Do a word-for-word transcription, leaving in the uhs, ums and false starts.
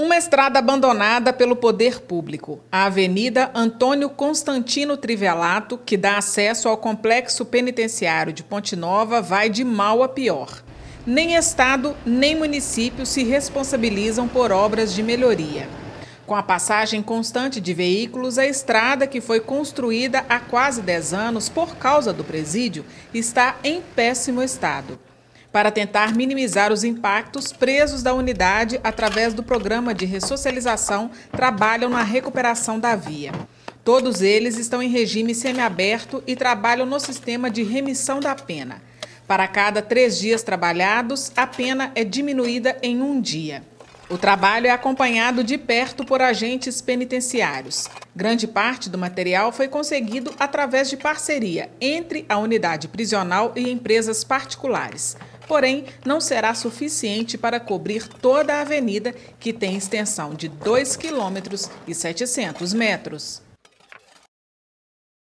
Uma estrada abandonada pelo poder público, a Avenida Antônio Constantino Trivelato, que dá acesso ao complexo penitenciário de Ponte Nova, vai de mal a pior. Nem Estado, nem município se responsabilizam por obras de melhoria. Com a passagem constante de veículos, a estrada, que foi construída há quase dez anos por causa do presídio, está em péssimo estado. Para tentar minimizar os impactos, presos da unidade, através do programa de ressocialização, trabalham na recuperação da via. Todos eles estão em regime semiaberto e trabalham no sistema de remissão da pena. Para cada três dias trabalhados, a pena é diminuída em um dia. O trabalho é acompanhado de perto por agentes penitenciários. Grande parte do material foi conseguido através de parceria entre a unidade prisional e empresas particulares. Porém, não será suficiente para cobrir toda a avenida, que tem extensão de dois quilômetros e setecentos metros.